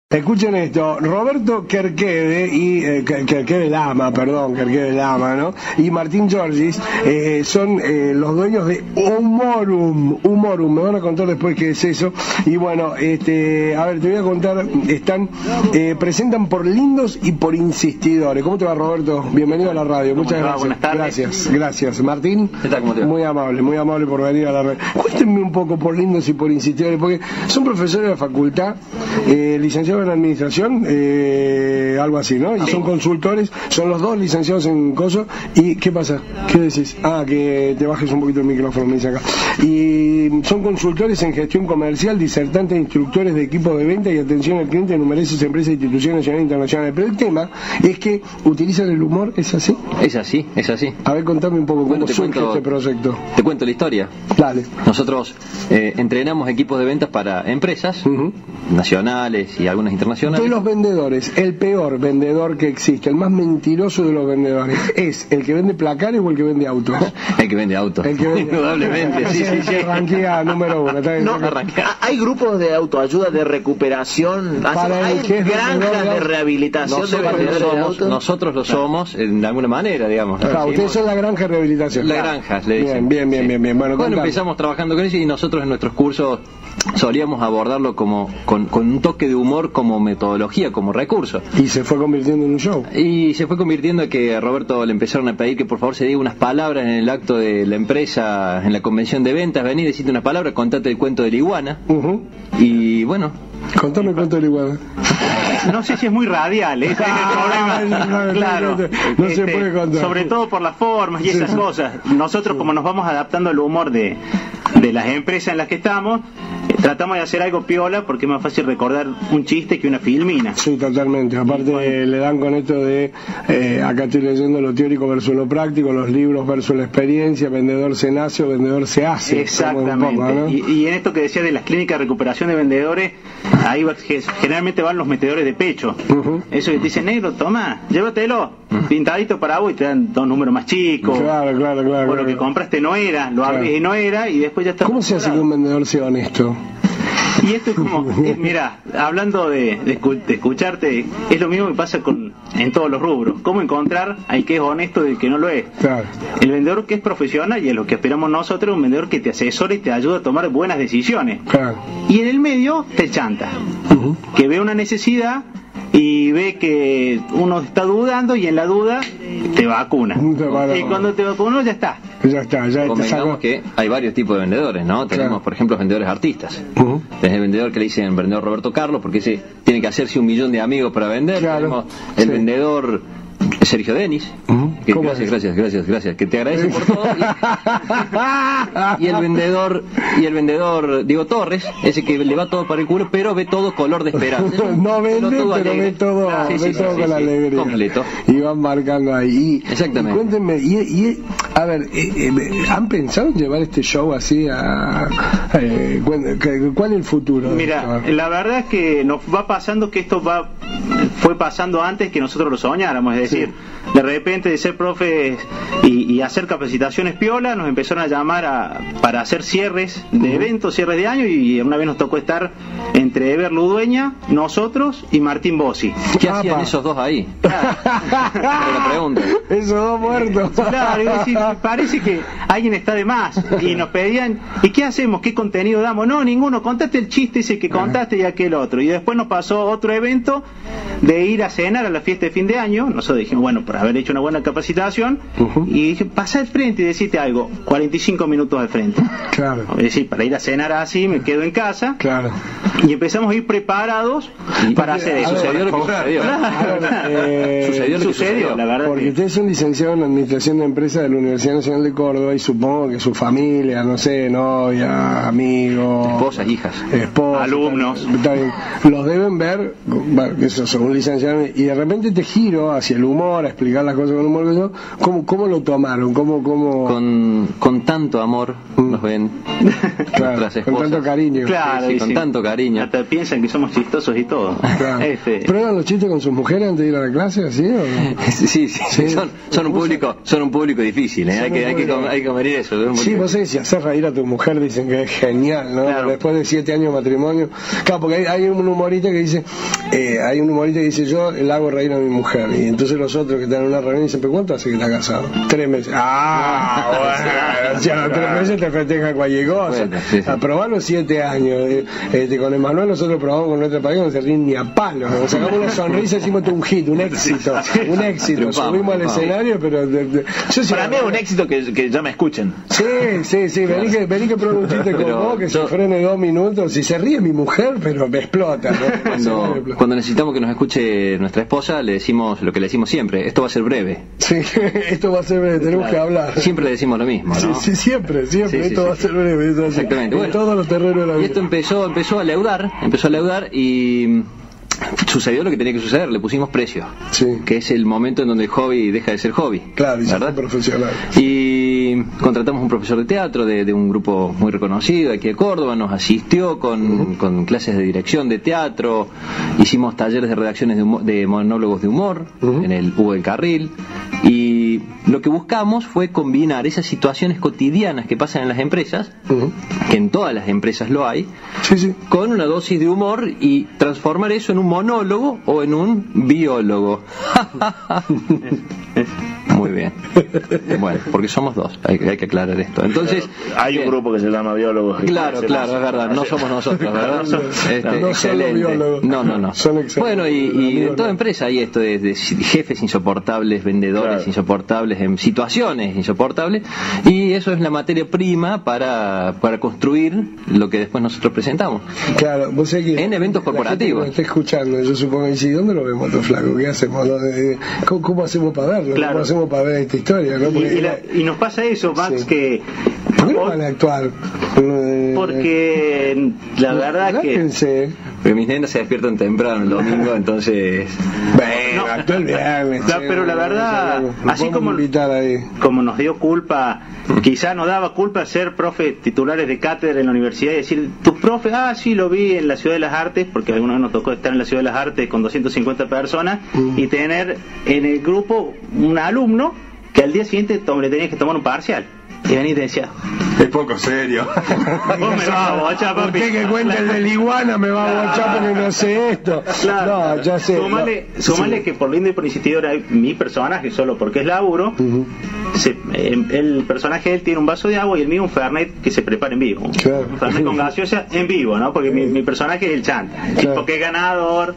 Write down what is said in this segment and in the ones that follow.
Escuchen esto, Roberto Kerkede y Kerkede Lama, ¿no? Y Martín Giorgis son los dueños de Humorum, me van a contar después qué es eso. Y bueno, a ver, te voy a contar, presentan por lindos y por insistidores. ¿Cómo te va, Roberto? Bienvenido a la radio, muchas gracias. Buenas tardes. Gracias. Martín, ¿qué tal? ¿Cómo te va? Muy amable por venir a la radio. Cuéntenme un poco por lindos y por insistidores, porque son profesores de la facultad, licenciados en administración, algo así, ¿no? Y son consultores, son los dos licenciados en coso. ¿Y qué pasa? ¿Qué decís? Que te bajes un poquito el micrófono, me dice acá. Y son consultores en gestión comercial, disertantes e instructores de equipo de venta y atención al cliente en numerosas empresas e instituciones nacionales e internacionales. Pero el tema es que utilizan el humor, ¿es así? Es así. A ver, contame un poco cómo surge este proyecto. Te cuento la historia. Dale. Nosotros entrenamos equipos de ventas para empresas nacionales y algunas internacionales. De los vendedores, el peor vendedor que existe, el más mentiroso de los vendedores, ¿es el que vende placares o el que vende autos? El que vende autos. Indudablemente, sí. Arranquea número uno. Hay grupos de autoayuda, de recuperación, hay granjas de rehabilitación de vendedores de autos. Nosotros lo somos de alguna manera, digamos. Ustedes son la granja de rehabilitación. La granja, le dicen. Bien. Bueno, empezamos trabajando con eso y nosotros en nuestros cursos solíamos abordarlo como con un toque de humor como metodología, como recurso. Y se fue convirtiendo en un show. Y se fue convirtiendo en que a Roberto le empezaron a pedir que por favor se diga unas palabras en el acto de la empresa, en la convención de ventas. Vení, decite unas palabras, contate el cuento de la iguana. Y bueno. Contame el cuento de la iguana. No sé si es muy radial, ese es el problema. Claro, no se puede contar. Sobre todo por las formas y esas cosas. Nosotros, como nos vamos adaptando al humor de las empresas en las que estamos, tratamos de hacer algo piola porque es más fácil recordar un chiste que una filmina. Sí, totalmente. Aparte le dan con esto de, acá estoy leyendo lo teórico versus lo práctico, los libros versus la experiencia, vendedor se nace o vendedor se hace. Exactamente. Poco, ¿no? Y en esto que decía de las clínicas de recuperación de vendedores, ahí generalmente van los metedores de pecho. Eso que te dicen, negro, toma, llévatelo, pintadito para vos, y te dan dos números más chicos. Claro. O lo que compraste no era, lo abrís y no era, y después ya está. ¿Cómo se hace que un vendedor sea honesto? Y esto es como, mira, hablando de escucharte, es lo mismo que pasa en todos los rubros. ¿Cómo encontrar al que es honesto del que no lo es? Claro. El vendedor que es profesional, y es lo que esperamos nosotros, un vendedor que te asesora y te ayuda a tomar buenas decisiones. Claro. Y en el medio te chanta, que ve una necesidad y ve que uno está dudando y en la duda te vacuna. Y cuando te vacunó ya está. Convengamos que hay varios tipos de vendedores, ¿no? Tenemos, por ejemplo, vendedores artistas. Tenés el vendedor que le dicen vendedor Roberto Carlos porque ese tiene que hacerse 1 millón de amigos para vender. Tenemos el vendedor Sergio Denis, que gracias, que te agradece por todo. Y el vendedor Diego Torres, ese que le va todo para el culo, pero ve todo color de esperanza. No vende, pero ve todo con alegría. Completo. Y van marcando ahí. Exactamente. Y cuéntenme, a ver, ¿han pensado en llevar este show así ¿cuál es el futuro? Mira, la verdad es que nos va pasando que esto fue pasando antes que nosotros lo soñáramos, es decir, de repente de ser profes y hacer capacitaciones piola, nos empezaron a llamar para hacer cierres de eventos, cierres de año, y una vez nos tocó estar entre Eber Ludueña, nosotros y Martín Bossi. ¿Qué hacían esos dos ahí? La pregunta. Esos dos muertos. Claro, es decir, parece que alguien está de más, y nos pedían, ¿y qué hacemos? ¿Qué contenido damos? No, ninguno, contaste el chiste ese que contaste y aquel otro. Y después nos pasó otro evento de ir a cenar a la fiesta de fin de año. Nosotros dijimos, bueno, por haber hecho una buena capacitación, y dije, pasa al frente y decirte algo, 45 minutos al frente. Claro. Es decir, para ir a cenar así, me quedo en casa. Claro. Y empezamos a ir preparados para hacer eso. Sucedió lo que sucedió. La verdad. Porque ustedes son licenciados en Administración de Empresas de la Universidad Nacional de Córdoba, y supongo que su familia, no sé, novia, amigos, esposas, hijas, alumnos, los deben ver, que son un licenciado, y de repente te giro hacia el humor, a explicar las cosas con humor. ¿Cómo lo tomaron? Con tanto amor nos ven. Claro, con tanto cariño. Claro, sí, con tanto cariño. Hasta piensan que somos chistosos y todo. Claro. ¿Prueban los chistes con sus mujeres antes de ir a la clase, así o no? Sí. Son un público difícil, ¿eh? Hay que comer eso. Sí, vos sabés, si hacer reír a tu mujer dicen que es genial, ¿no? Claro. Después de 7 años de matrimonio. Claro, porque hay un humorista que dice, hay un humorista que dice, yo le hago reír a mi mujer, y entonces los otros que están en una reunión dicen, ¿pero cuánto hace que está casado? 3 meses. Bueno, ya 3 meses te festeja cualquier cosa. Bueno, sí. Aprobaron 7 años. Con Emanuel nosotros probamos con nuestra pareja, no se ríen ni a palo. Nos sacamos una sonrisa y hicimos un hit, un éxito. Un éxito. Subimos al escenario, pero... Para mí es un éxito que ya me escuchen. Sí. Vení que produce un chiste con vos, que se frene 2 minutos. Si se ríe mi mujer, pero me explota, ¿no? Cuando necesitamos que nos escuche nuestra esposa, le decimos lo que le decimos siempre: esto va a ser breve. Sí, esto va a ser breve, tenemos que hablar. Siempre le decimos lo mismo, ¿no? Sí, siempre, esto va a ser breve. Exactamente. En todos los terrenos de la vida. Y esto empezó a leudar y sucedió lo que tenía que suceder, le pusimos precio, que es el momento en donde el hobby deja de ser hobby, claro, y ¿verdad? Profesional. Y contratamos un profesor de teatro de un grupo muy reconocido aquí de Córdoba, nos asistió con clases de dirección de teatro, hicimos talleres de redacciones de monólogos de humor en el Hugo del Carril, y lo que buscamos fue combinar esas situaciones cotidianas que pasan en las empresas, que en todas las empresas lo hay, con una dosis de humor y transformar eso en un monólogo o en un biólogo. Muy bien. Bueno, porque somos dos, hay que aclarar esto. Entonces, hay un grupo que se llama biólogos. Claro, es verdad, no somos nosotros, ¿verdad? No solo biólogos. No. Bueno, y en toda empresa hay esto de jefes insoportables, vendedores insoportables, en situaciones insoportables, y eso es la materia prima para construir lo que después nosotros presentamos. Claro, vos sabés que en eventos corporativos. Me está escuchando, yo supongo que sí, ¿dónde lo vemos estos flacos? ¿Qué hacemos? ¿Cómo hacemos para verlo? Claro. ¿Cómo hacemos para ver esta historia? ¿No? Y nos pasa eso, Max, que... ¿Por qué no van a actuar? Porque la verdad que... Porque mis nenas se despiertan temprano el domingo, entonces... Bueno, actúa el viernes. Pero la verdad, así como nos dio culpa, quizá nos daba culpa ser profe titulares de cátedra en la universidad y decir, tu profe, sí, lo vi en la Ciudad de las Artes, porque alguna vez nos tocó estar en la Ciudad de las Artes con 250 personas y tener en el grupo un alumno que al día siguiente le tenías que tomar un parcial. Y venís y te decía, es poco serio. Vos me vas a bochar, papi. ¿Por qué que cuenta el de la iguana me va a bochar porque no sé esto? Claro. No, ya sé. Sumale que por lindo y por iniciativa mi personaje, solo porque es laburo, el personaje de él tiene un vaso de agua y el mío un Fernet que se prepara en vivo. Claro. Un Fernet con gaseosa en vivo, ¿no? Porque mi personaje es el chanta. El tipo que es ganador.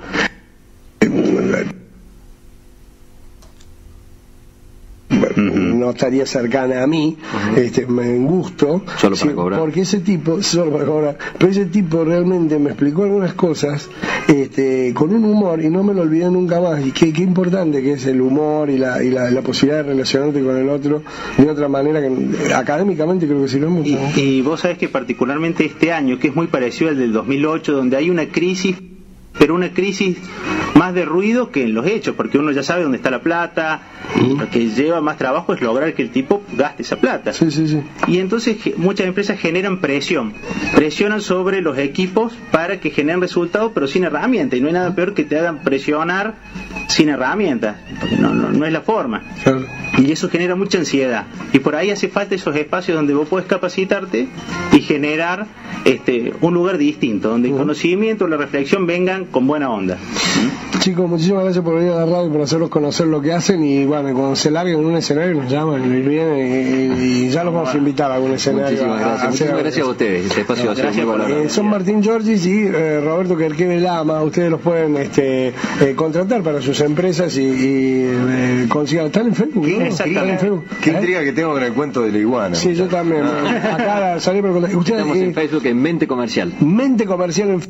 No estaría cercana a mí, en gusto, solo para cobrar. Porque ese tipo, solo para cobrar, pero ese tipo realmente me explicó algunas cosas con un humor y no me lo olvidé nunca más. Y qué importante que es el humor y la posibilidad de relacionarte con el otro de otra manera, que académicamente creo que sí lo hemos. Y vos sabés que particularmente este año, que es muy parecido al del 2008, donde hay una crisis, pero una crisis más de ruido que en los hechos, porque uno ya sabe dónde está la plata, y lo que lleva más trabajo es lograr que el tipo gaste esa plata. Y entonces muchas empresas generan presionan sobre los equipos para que generen resultados, pero sin herramientas, y no hay nada peor que te hagan presionar sin herramientas, porque no es la forma. Claro. Y eso genera mucha ansiedad, y por ahí hace falta esos espacios donde vos podés capacitarte y generar un lugar distinto, donde el conocimiento, la reflexión vengan con buena onda. Chicos, muchísimas gracias por venir a la radio y por hacerlos conocer lo que hacen, y bueno, cuando se larguen en un escenario nos llaman y vienen y ya los vamos a invitar a algún escenario. Muchísimas gracias a ustedes. Este espacio va a ser muy valorado. Son Martín Giorgis y Roberto Querqueve Lama. Ustedes los pueden contratar para sus empresas y consigan. ¿Están en Facebook? Qué intriga que tengo con el cuento de la iguana. Sí, yo también. Acá salí por ustedes. Estamos en Facebook en Mente Comercial. Mente Comercial en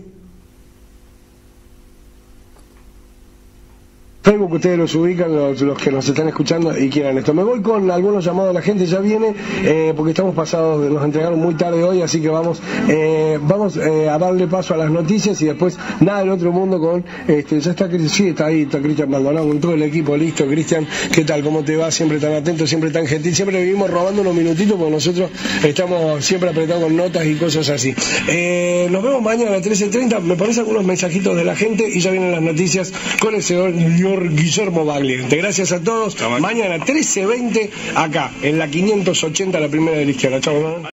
Facebook, ustedes los ubican, los que nos están escuchando y quieran esto. Me voy con algunos llamados de la gente, ya viene, porque estamos pasados, nos entregaron muy tarde hoy, así que vamos a darle paso a las noticias y después nada del otro mundo con, ya está ahí, está Cristian Maldonado con todo el equipo, listo. Cristian, ¿qué tal? ¿Cómo te va? Siempre tan atento, siempre tan gentil, siempre vivimos robando unos minutitos porque nosotros estamos siempre apretados con notas y cosas así. Nos vemos mañana a las 13:30, me pones algunos mensajitos de la gente y ya vienen las noticias con el señor Guillermo Bagliente. Gracias a todos. Mañana 13:20 acá en la 580, la primera de la izquierda. Chao.